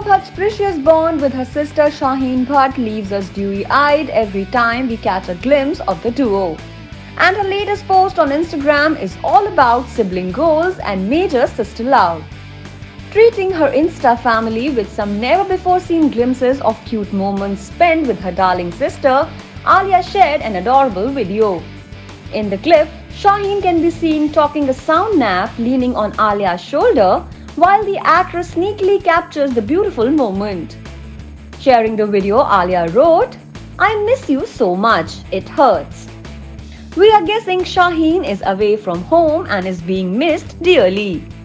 Bhatt's precious bond with her sister Shaheen Bhatt leaves us dewy-eyed every time we catch a glimpse of the duo. And her latest post on Instagram is all about sibling goals and major sister love. Treating her Insta family with some never-before-seen glimpses of cute moments spent with her darling sister, Alia shared an adorable video. In the clip, Shaheen can be seen talking a sound nap leaning on Alia's shoulder while the actress sneakily captures the beautiful moment. Sharing the video, Alia wrote, "I miss you so much, it hurts." We are guessing Shaheen is away from home and is being missed dearly.